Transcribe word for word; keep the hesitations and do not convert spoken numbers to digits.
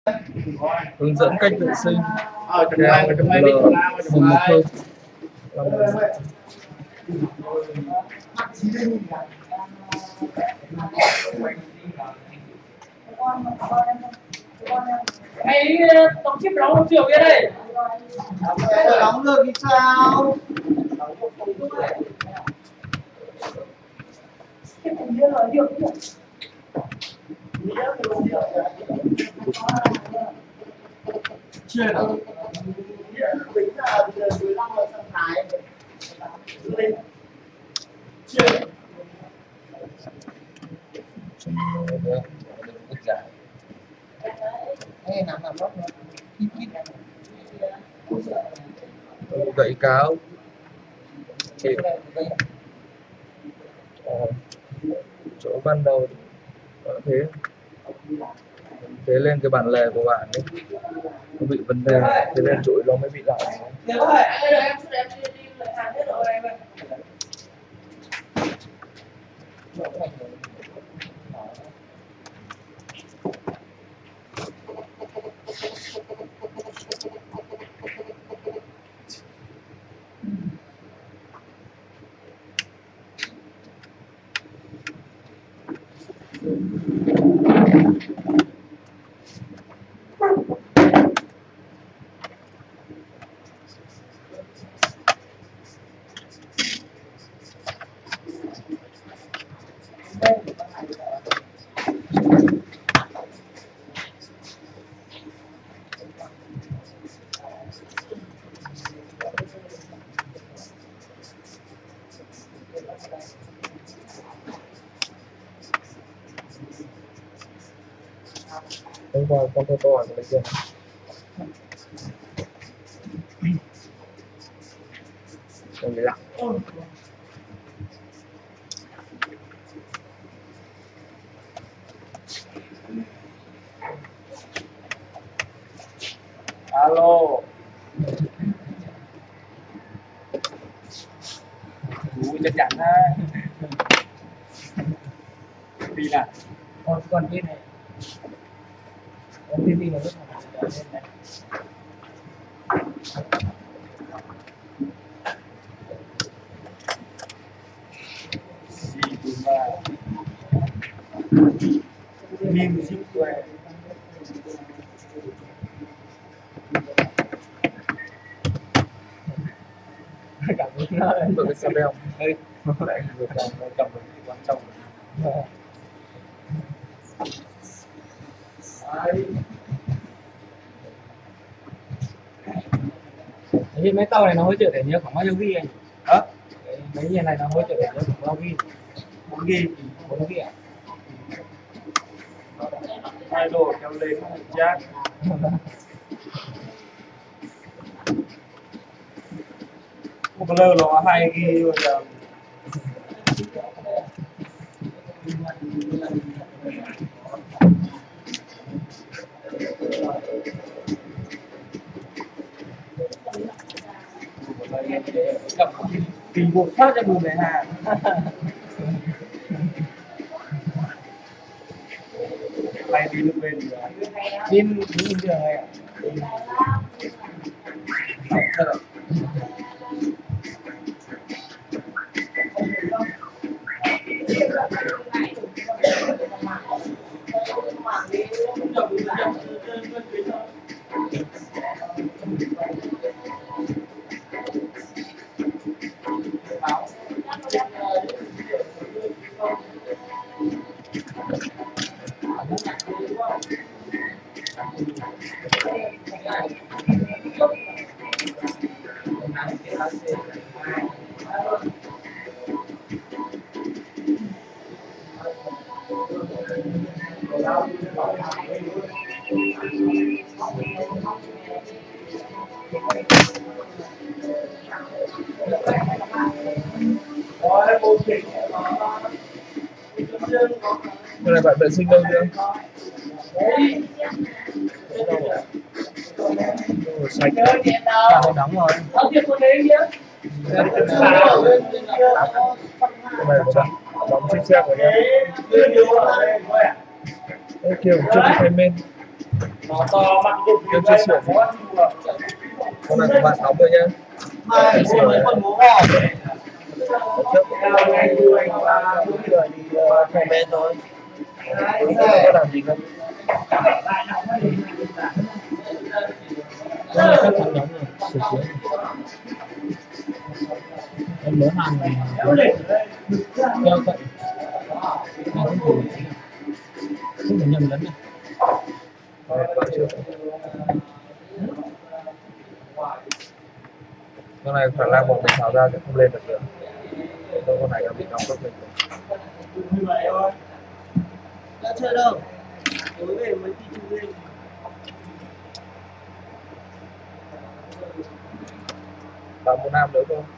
Hướng dẫn cách vệ sinh Ờ, theo L một một không. Cái tông chip đóng một triệu kia đây. Đóng được thì sao? Chưa nào? Gậy cáo thì ờ, chỗ ban đầu có thế thế lên cái bản lề của bạn ấy nó bị vấn đề, thế nên chuỗi nó mới bị lại. Hôm qua con tôi tôi hỏi cái kia còn bị lặng. Alo. Đủ chắc chắn ha. Pin à? Còn còn pin này. Còn pin pin nó rất là lên này. Min zip que. Cảm ơn nó Đội cái xe beo Đây, lại vừa cầm cầm được cái quan trọng. Đấy, mấy tàu này nó hỗ trợ để nhớ khoảng bao nhiêu ghi anh? Hả? Mấy nhà này nó hỗ trợ để nhớ khoảng bao ghi? bốn ghi bốn ghi ạ? Hai đồ kéo lên jack. Một cái lơ nó hai ghi rồi giờ. Tình buộc phát cho bùm này hà. Hay đi lúc bên gì rồi? Pin pin bình thường này ạ. Hôm nay bạn vệ sinh đâu chưa? Ồ, sạch. Bạn có đóng rồi. Hôm nay có bạn đóng chiếc xe của em. Đây kia cũng chưa đi thay men. nó to mặn cái Chưa chưa sửa gì. Con này của bạn đóng rồi nhá. Mai Sửa mấy này. con bố bò. Trước Phải bên thôi. có làm gì không? Cái này chắc chắn đóng rồi, sửa chữa. Em mới hàng này đeo cậy. Này không thử. Không phải nhầm lẫn này. Ờ, bạn chưa. Con này khả năng một mình tháo ra sẽ không lên được nữa. Đâu con này đã bị đóng cấp mình rồi. Đã chơi đâu? Tối về mới đi chung lên. Bạn muốn làm nữa không?